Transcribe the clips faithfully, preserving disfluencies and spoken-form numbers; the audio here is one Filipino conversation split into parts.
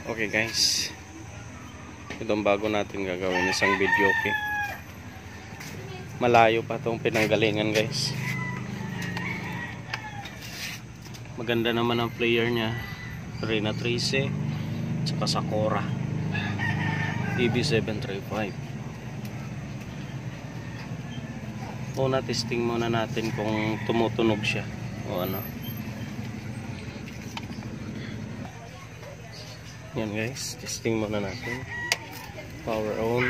Okay guys, itong bago natin gagawin isang video, okay? Malayo pa itong pinanggalingan guys. Maganda naman ang player niya, Rena Trace tsaka Sakura E B seven thirty-five. Una testing muna natin kung tumutunog siya o ano. Yan guys, testing muna natin. Power on.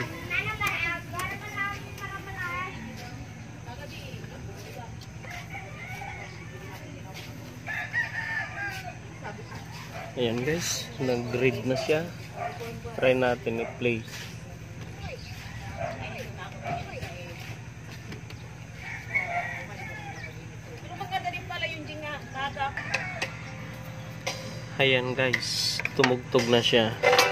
Ayan guys, nag-read na siya. Try natin i-play. Ayan guys, tumugtog na siya.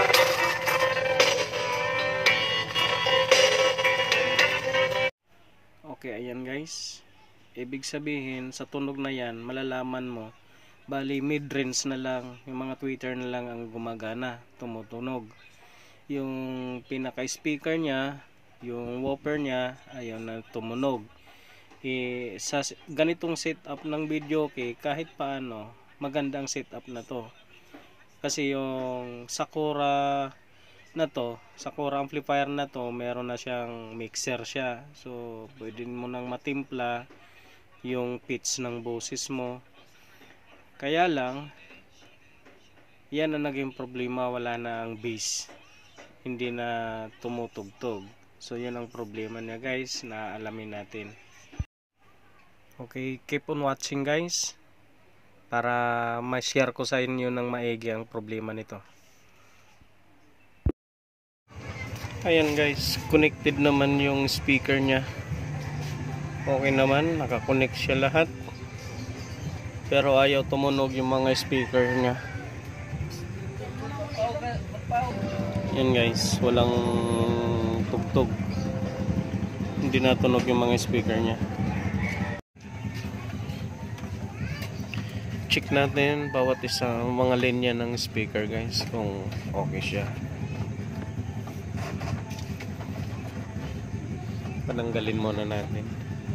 Okay, ayan guys. Ibig sabihin, sa tunog na yan, malalaman mo, bali mid-range na lang, yung mga tweeter na lang ang gumagana, tumutunog. Yung pinaka-speaker niya, yung whopper niya, ayaw na tumunog. E, sa ganitong setup ng video, okay, kahit paano, magandang setup na to. Kasi yung Sakura na to, Sakura amplifier na to, meron na siyang mixer siya. So, pwede mo nang matimpla yung pitch ng boses mo. Kaya lang, yan ang naging problema, wala na ang bass. Hindi na tumutugtog. So, yan ang problema niya guys, na alamin natin. Okay, keep on watching guys, para ma-share ko sa inyo ng maigi ang problema nito. Ayan guys, connected naman yung speaker niya. Okay naman, nakakonect siya lahat. Pero ayaw tumunog yung mga speaker niya. Yan guys, walang tugtog. Hindi natunog yung mga speaker niya. Check natin bawat isang mga linya ng speaker guys, kung okay siya. Pananggalin muna natin.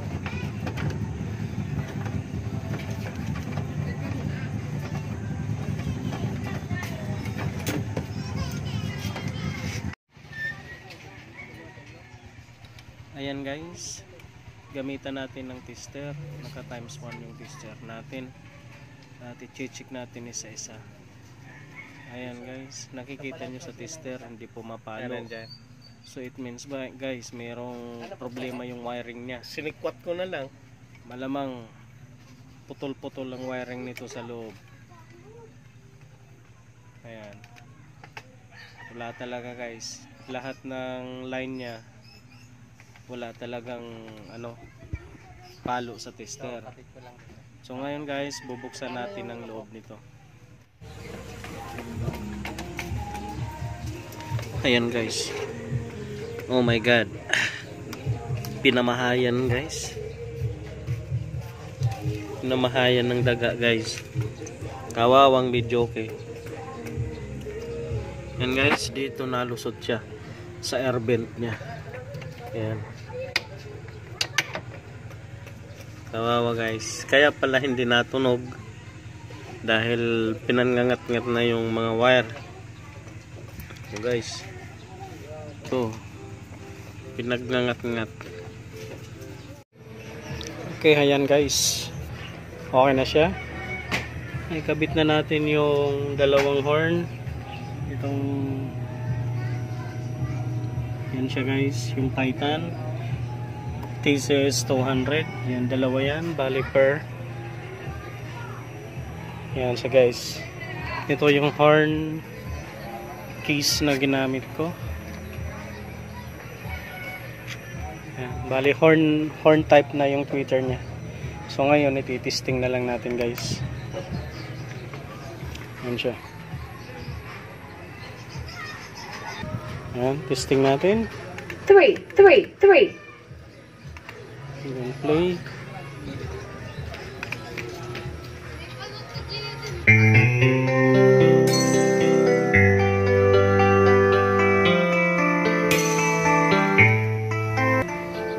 Ayan guys, gamitan natin ng tester. Naka times one yung tester natin. At i-check natin isa-isa. Ayan guys, nakikita nyo sa tester hindi pumapalo. So it means ba guys, mayroong problema yung wiring niya. Sinikwat ko na lang. Malamang putol-putol ang wiring nito sa loob. Ayan. Wala talaga guys. Lahat ng line niya wala talagang ano, palo sa tester. So ngayon guys, bubuksan natin ang loob nito. Ayan guys. Oh my god. Pinamahayan guys. Pinamahayan ng daga guys. Kawawang video, okay. Ayan guys, dito nalusot siya sa air vent niya. Ayan. Kawawa guys. Kaya pala hindi natunog dahil pinangangat-ngat na yung mga wire. So guys, ito pinagngangat-ngat. Okay, ayan guys, okay na siya. Ay, kabit na natin yung dalawang horn. Itong yan siya guys, yung Titan T C S two hundred. Yan, dalawa yan, bali per. Yan siya guys. Ito yung horn case na ginamit ko. Yan, bali horn horn type na yung tweeter niya. So ngayon iti-testing na lang natin guys. Yan siya. Yan, testing natin. Three, three, three. Then play.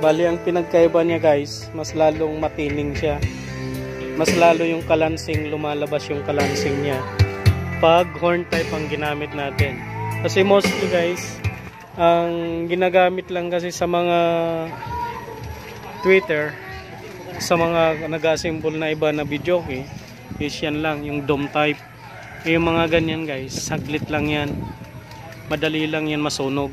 Bali, ang pinagkaiba niya guys, mas lalong matining siya. Mas lalo yung kalansing, lumalabas yung kalansing niya pag horn type ang ginamit natin. Kasi mostly guys, ang ginagamit lang kasi sa mga Twitter, sa mga nag-assemble na iba na video, okay, is yan lang, yung dome type. Yung mga ganyan guys, saglit lang yan. Madali lang yan masunog.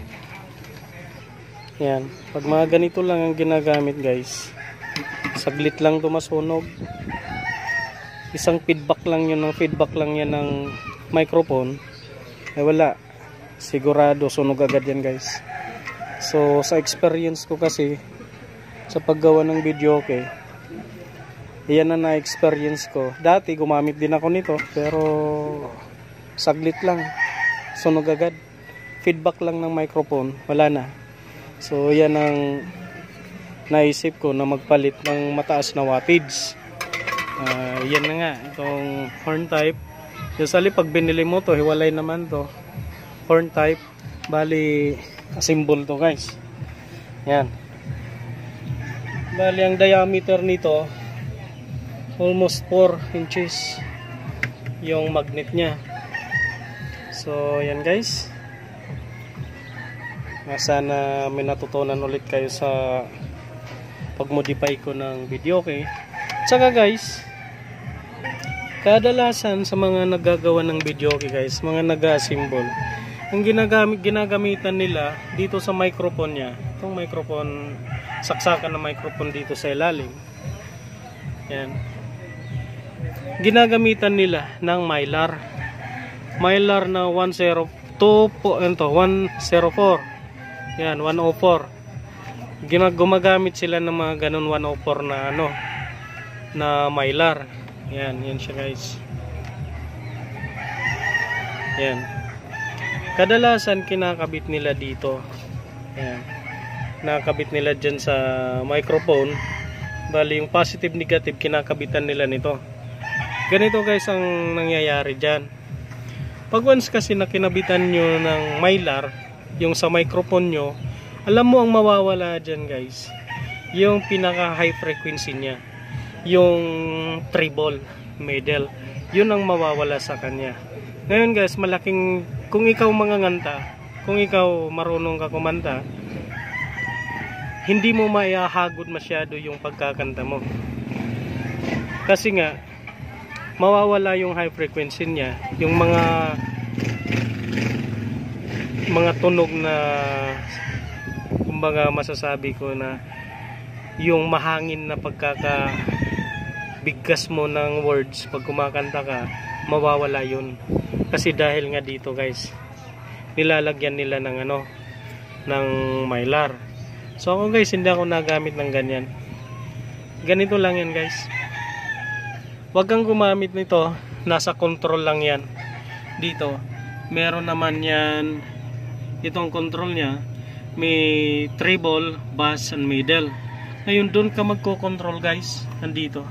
Yan. Pag mga ganito lang ang ginagamit guys, saglit lang ito masunog. Isang feedback lang yun, ng feedback lang yan ng microphone. Ay wala. Sigurado sunog agad yan guys. So sa experience ko kasi, sa paggawa ng video, okay, yan na na-experience ko. Dati gumamit din ako nito, pero saglit lang, sunog agad. Feedback lang ng microphone, wala na. So yan ang naisip ko na magpalit ng mataas na wattage. Uh, yan na nga, itong horn type. Usually pag binili mo to, hiwalay naman to. Horn type, bali assemble to guys. Yan. Bali ang diameter nito almost four inches yung magnet niya. So yan guys, sana may natutunan ulit kayo sa pag-modify ko ng video, okay? Tsaka guys, kadalasan sa mga naggagawa ng video, okay guys, mga nag-assemble, ang ginagamit, ginagamitan nila dito sa microphone niya, itong microphone, saksakan na microphone dito sa ilalim, yan, ginagamitan nila ng mylar mylar na one oh two one oh four. Yan, one oh four. Ginag gumagamit sila ng mga ganun one oh four na ano, na mylar. Yan, yan siya guys. Yan. Kadalasan kinakabit nila dito. Yan. Nakakabit nila dyan sa microphone. Bali yung positive negative kinakabitan nila nito. Ganito guys ang nangyayari dyan. Pag once kasi na kinabitan nyo ng mylar, yung sa microphone nyo, alam mo ang mawawala dyan guys, yung pinaka high frequency nya, yung treble, middle, yun ang mawawala sa kanya. Ngayon guys, malaking, kung ikaw manganganta, kung ikaw marunong ka kumanta, hindi mo maihahagod masyado yung pagkakanta mo. Kasi nga, mawawala yung high frequency nya, yung mga mga tunog na, kumbaga masasabi ko na yung mahangin na pagkakabigkas mo ng words pag kumakanta ka, mawawala yun. Kasi dahil nga dito guys, nilalagyan nila ng ano, ng mylar. So ako guys, hindi ako nagamit ng ganyan. Ganito lang yan guys. Huwag kang gumamit nito, nasa control lang yan. Dito meron naman yan, itong control nya, may treble, bass, and middle. Ngayon doon ka magko-control guys, nandito.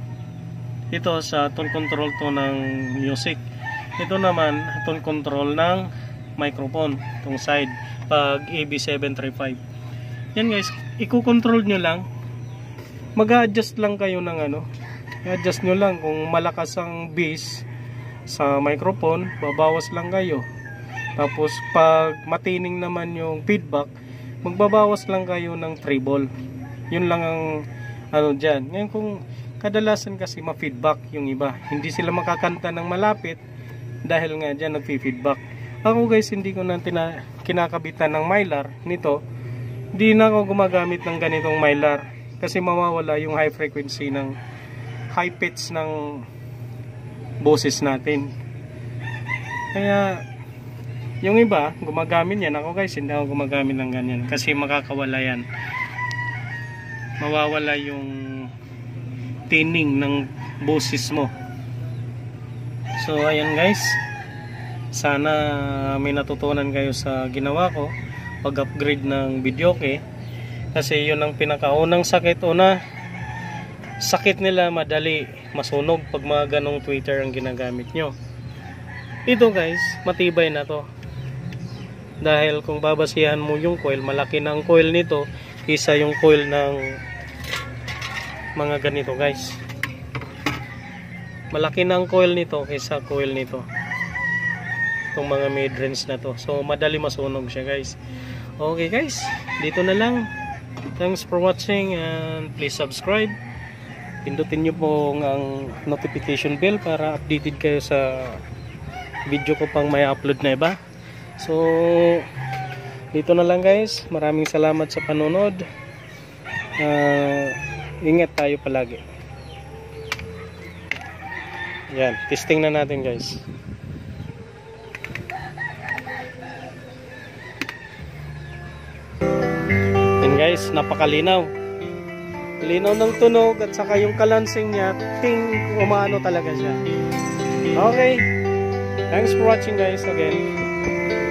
Ito sa tone control to ng music. Ito naman tone control ng microphone, itong side, pag A B seven thirty-five. Yan guys, i-control nyo lang. Mag-adjust lang kayo ng ano, i-adjust nyo lang kung malakas ang bass sa microphone, babawas lang kayo. Tapos pag matining naman yung feedback, magbabawas lang kayo ng treble. Yun lang ang ano dyan. Ngayon kung kadalasan kasi ma-feedback yung iba, hindi sila makakanta ng malapit dahil nga dyan nag-feedback. Ako guys, hindi ko na tina kinakabitan ng mylar nito. Hindi na ako gumagamit ng ganitong mylar kasi mawawala yung high frequency ng high pitch ng boses natin. Kaya yung iba, gumagamit yan. Ako guys, hindi ako gumagamit ng ganyan. Kasi makakawala yan. Mawawala yung tining ng boses mo. So, ayan guys. Sana may natutunan kayo sa ginawa ko. Pag-upgrade ng videoke. Kasi yun ang pinakaunang sakit. Una, sakit nila madali masunog pag mga ganong tweeter ang ginagamit nyo. Ito guys, matibay na to. Dahil kung babasihan mo yung coil, malaki na ang coil nito, kaysa yung coil ng mga ganito guys. Malaki na ang coil nito kaysa coil nito, itong mga mid-range na to. So madali masunog siya guys. Okay guys, dito na lang. Thanks for watching and please subscribe. Pindutin nyo po ang notification bell para updated kayo sa video ko pang may upload na iba. So dito na lang guys. Maraming salamat sa panonood. Uh, ingat tayo palagi. Yan, testing na natin guys. Yan guys, napakalinaw. Linaw ng tunog at saka yung kalansing niya, ting, umano talaga siya. Okay. Thanks for watching guys again.